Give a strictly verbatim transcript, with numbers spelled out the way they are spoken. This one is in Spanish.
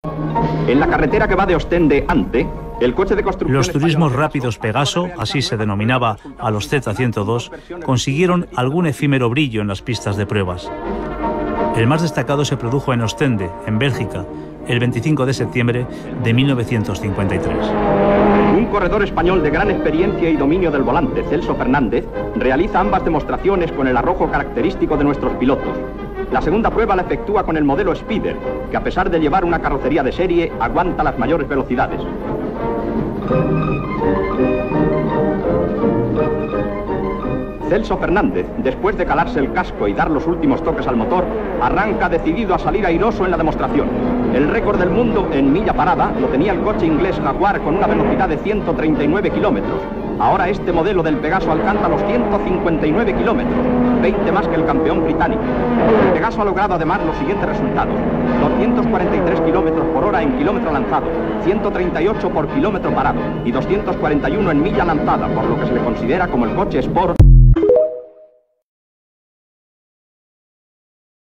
En la carretera que va de Ostende Ante, el coche de construcción... Los turismos rápidos Pegaso, así se denominaba a los Z ciento dos, consiguieron algún efímero brillo en las pistas de pruebas. El más destacado se produjo en Ostende, en Bélgica, el veinticinco de septiembre de mil novecientos cincuenta y tres. Un corredor español de gran experiencia y dominio del volante, Celso Fernández, realiza ambas demostraciones con el arrojo característico de nuestros pilotos. La segunda prueba la efectúa con el modelo Spider, que a pesar de llevar una carrocería de serie, aguanta las mayores velocidades. Celso Fernández, después de calarse el casco y dar los últimos toques al motor, arranca decidido a salir airoso en la demostración. El récord del mundo en milla parada lo tenía el coche inglés Jaguar con una velocidad de ciento treinta y nueve kilómetros. Ahora este modelo del Pegaso alcanza los ciento cincuenta y nueve kilómetros, veinte más que el campeón británico. El Pegaso ha logrado además los siguientes resultados: doscientos cuarenta y tres kilómetros por hora en kilómetro lanzado, ciento treinta y ocho por kilómetro parado y doscientos cuarenta y uno en milla lanzada, por lo que se le considera como el coche Sport